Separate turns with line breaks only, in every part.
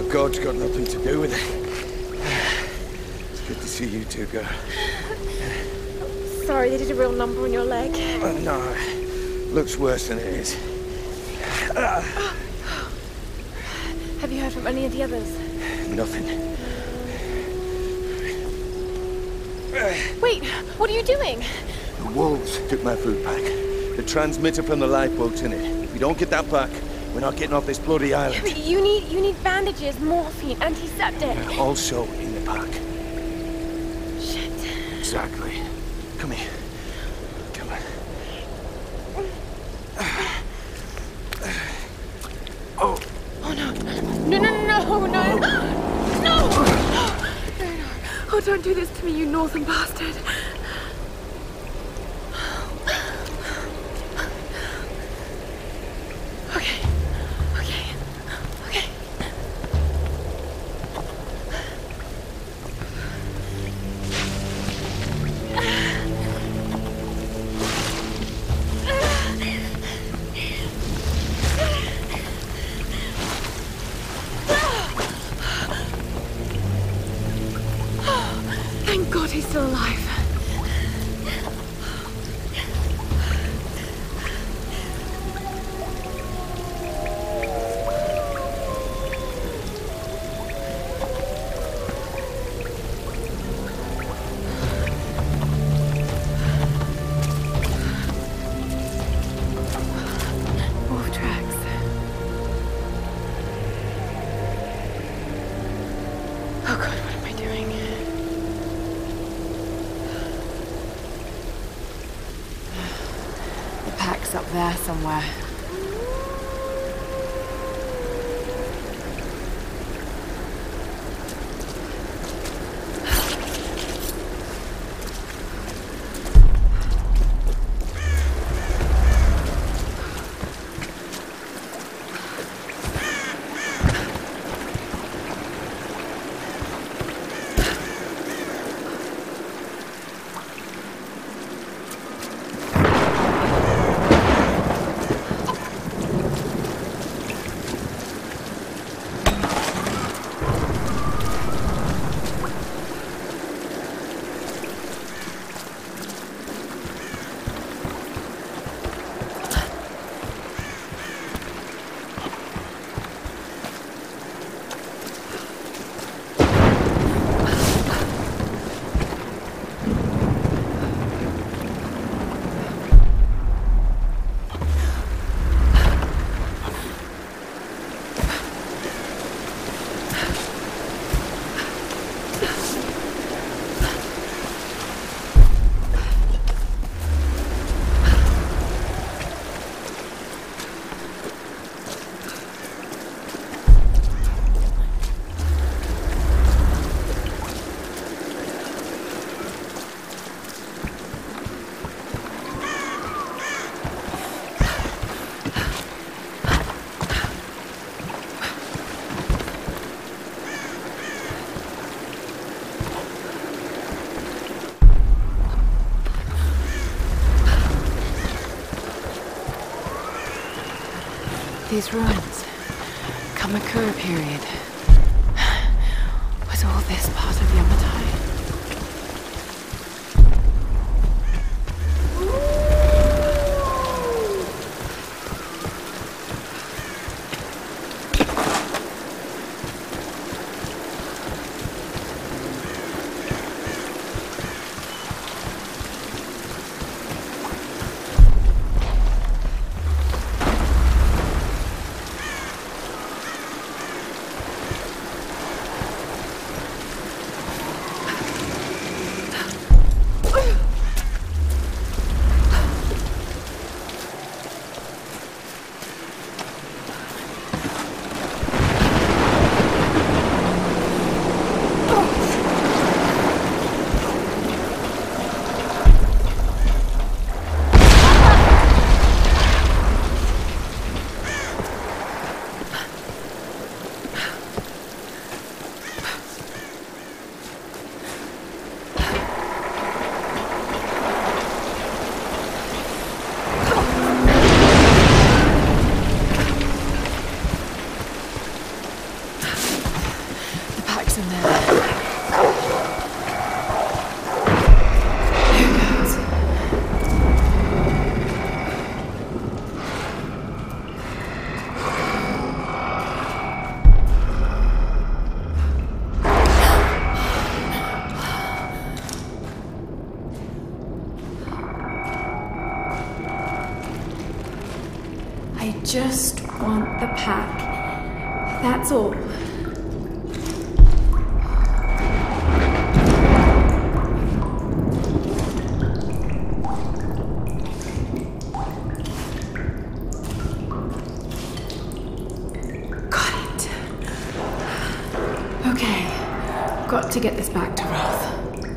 God's got nothing to do with it. It's good to see you two go.
Sorry, they did a real number on your leg.
No, looks worse than it is.
Have you heard from any of the others?
Nothing.
Wait, what are you doing?
The wolves took my food pack. The transmitter from the lifeboat's in it. If we don't get that back, we're not getting off this bloody island.
But you need bandages, morphine, antiseptic.
Also in the pack.
Shit.
Exactly. Come here. Come on. Oh.
Oh no. No! Oh, don't do this to me, you northern bastard. Thank God he's still alive. Wolf tracks. Oh God, what am I doing? Up there somewhere. These ruins, Kamakura period. Was all this part of Yamatai? just want the pack. That's all. Got it. Okay. Got to get this back to Roth.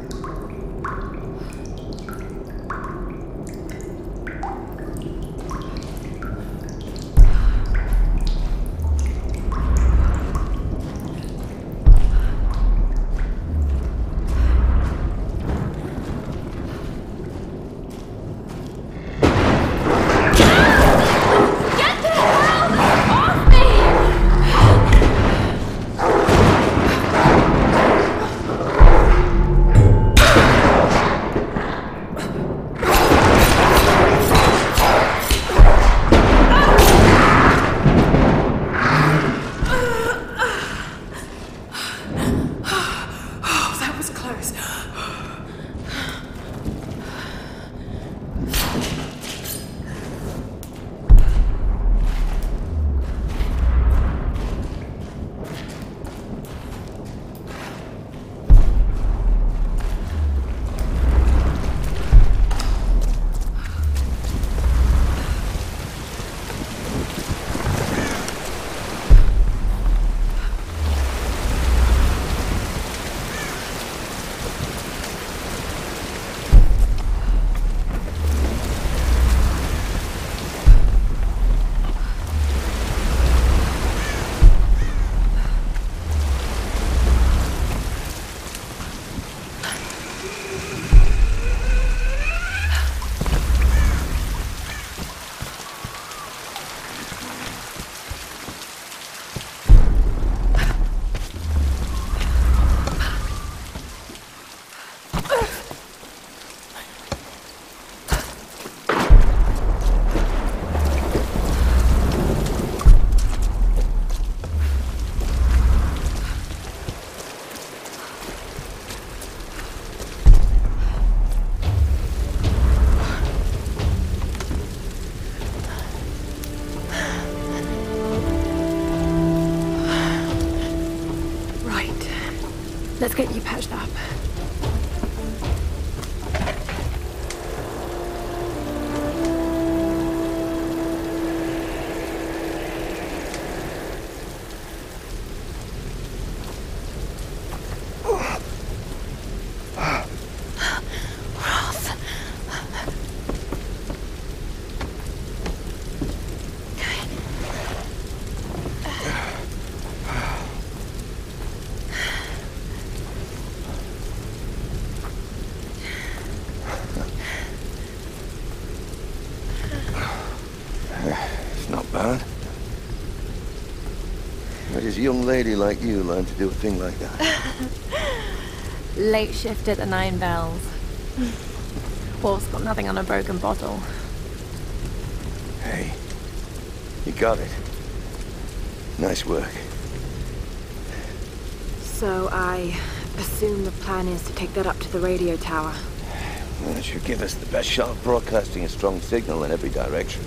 Let's get you patched up.
Where does a young lady like you learn to do a thing like that?
Late shift at the 9 Bells. Wolf's got nothing on a broken bottle.
Hey, you got it. Nice work.
So I assume the plan is to take that up to the radio tower.
Well, it should give us the best shot of broadcasting a strong signal in every direction.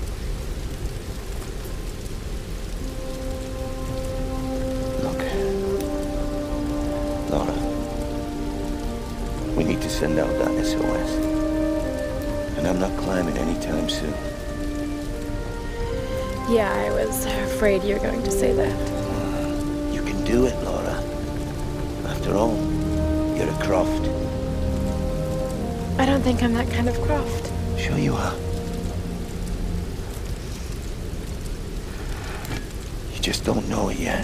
Lara, we need to send out that SOS. And I'm not climbing anytime soon.
Yeah, I was afraid you were going to say that.
You can do it, Lara. After all, you're a Croft.
I don't think I'm that kind of Croft.
Sure you are. You just don't know it yet.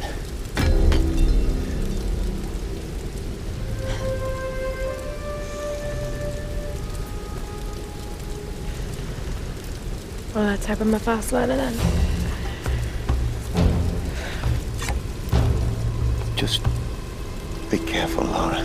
Well, let's hope I'm a fast learner then.
Just be careful, Lara.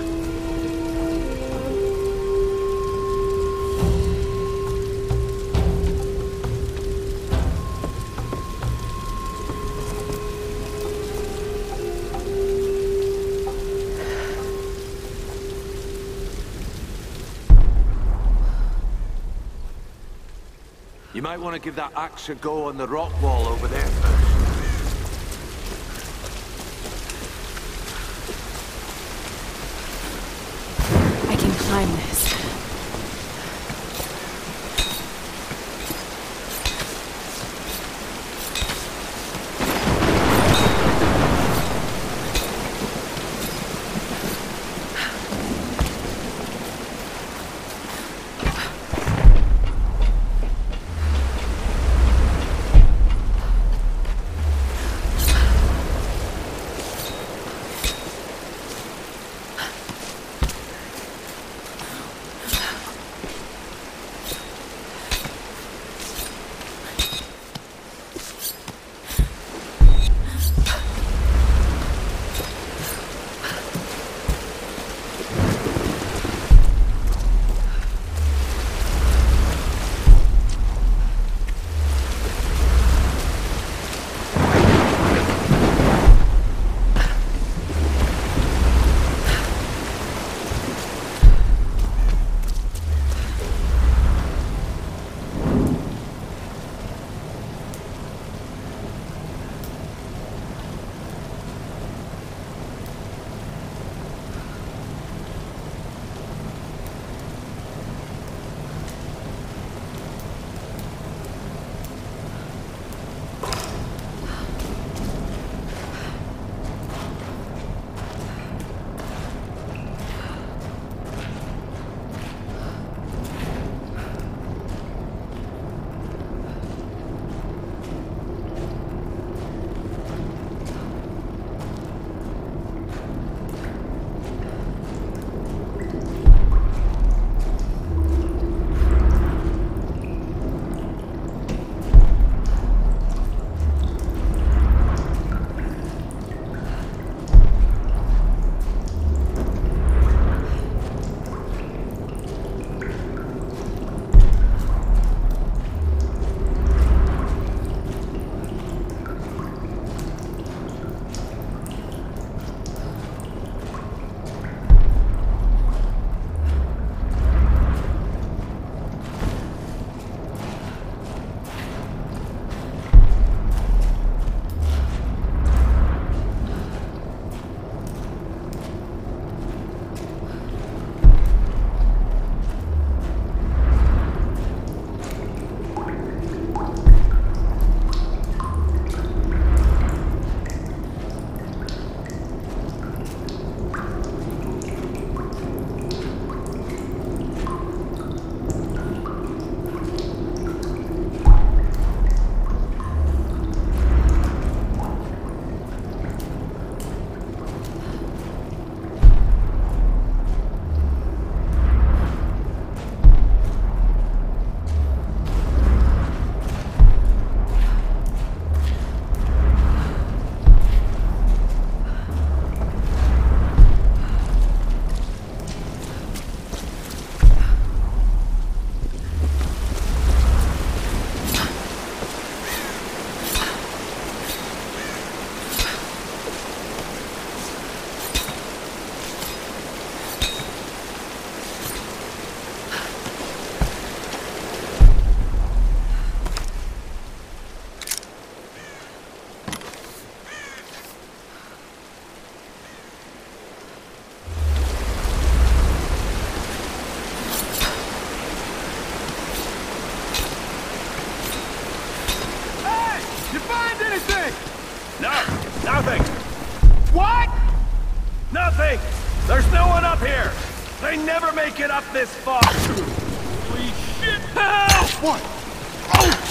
You might want to give that axe a go on the rock wall over there first.
I can climb this.
Nothing. What? Nothing. There's no one up here. They never make it up this far. Holy shit. Help! What? Oh!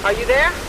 Are you there?